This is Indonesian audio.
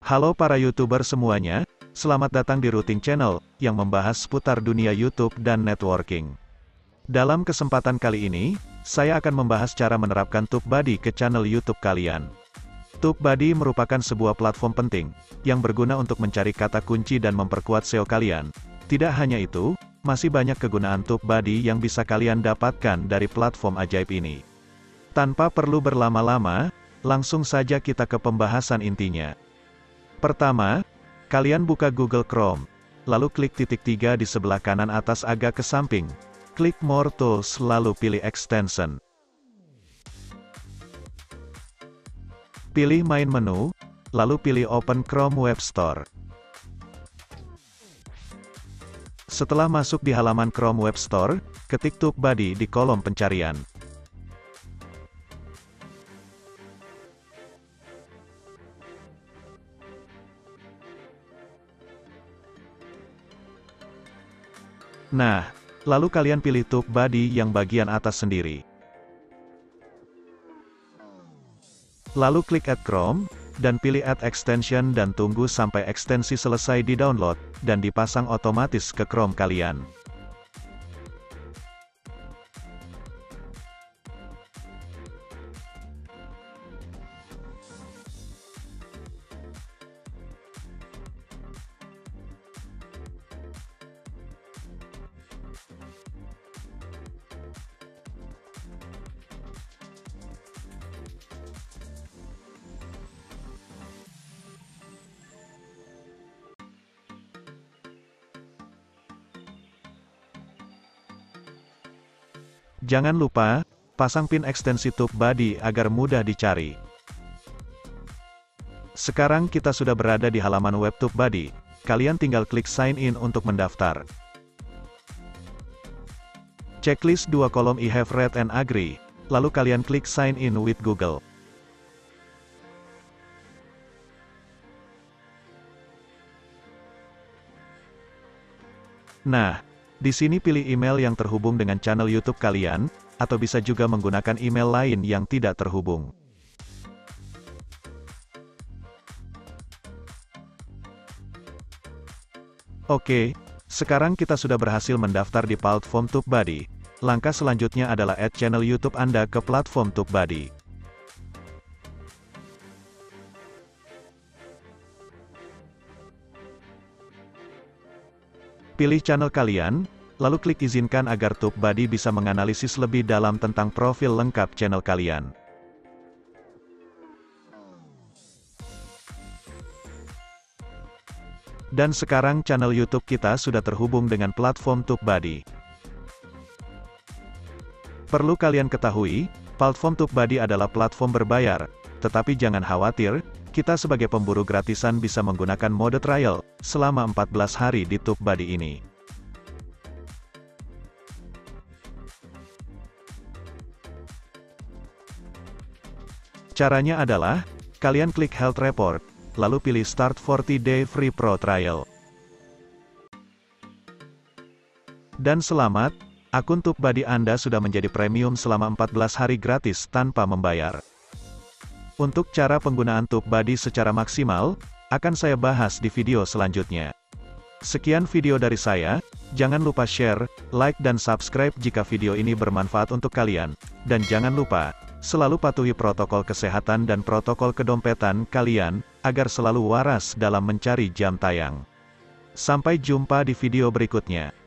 Halo para YouTuber semuanya, selamat datang di Routing Channel, yang membahas seputar dunia YouTube dan networking. Dalam kesempatan kali ini, saya akan membahas cara menerapkan TubeBuddy ke channel YouTube kalian. TubeBuddy merupakan sebuah platform penting, yang berguna untuk mencari kata kunci dan memperkuat SEO kalian. Tidak hanya itu, masih banyak kegunaan TubeBuddy yang bisa kalian dapatkan dari platform ajaib ini. Tanpa perlu berlama-lama, langsung saja kita ke pembahasan intinya. Pertama, kalian buka Google Chrome, lalu klik titik 3 di sebelah kanan atas agak ke samping. Klik More Tools lalu pilih Extension. Pilih Main Menu, lalu pilih Open Chrome Web Store. Setelah masuk di halaman Chrome Web Store, ketik TubeBuddy di kolom pencarian. Nah, lalu kalian pilih TubeBuddy yang bagian atas sendiri. Lalu klik Add Chrome, dan pilih Add Extension dan tunggu sampai ekstensi selesai di-download, dan dipasang otomatis ke Chrome kalian. Jangan lupa, pasang pin ekstensi TubeBuddy agar mudah dicari. Sekarang kita sudah berada di halaman web TubeBuddy, kalian tinggal klik Sign In untuk mendaftar. Checklist 2 kolom I have read and agree, lalu kalian klik Sign In with Google. Nah, di sini pilih email yang terhubung dengan channel YouTube kalian, atau bisa juga menggunakan email lain yang tidak terhubung. Oke, sekarang kita sudah berhasil mendaftar di platform TubeBuddy. Langkah selanjutnya adalah add channel YouTube Anda ke platform TubeBuddy. Pilih channel kalian, lalu klik izinkan agar TubeBuddy bisa menganalisis lebih dalam tentang profil lengkap channel kalian. Dan sekarang channel YouTube kita sudah terhubung dengan platform TubeBuddy. Perlu kalian ketahui, platform TubeBuddy adalah platform berbayar, tetapi jangan khawatir, kita sebagai pemburu gratisan bisa menggunakan mode trial, selama 14 hari di TubeBuddy ini. Caranya adalah, kalian klik Health Report, lalu pilih Start 40-Day Free Pro Trial. Dan selamat, akun TubeBuddy Anda sudah menjadi premium selama 14 hari gratis tanpa membayar. Untuk cara penggunaan TubeBuddy secara maksimal, akan saya bahas di video selanjutnya. Sekian video dari saya, jangan lupa share, like dan subscribe jika video ini bermanfaat untuk kalian. Dan jangan lupa, selalu patuhi protokol kesehatan dan protokol kedompetan kalian, agar selalu waras dalam mencari jam tayang. Sampai jumpa di video berikutnya.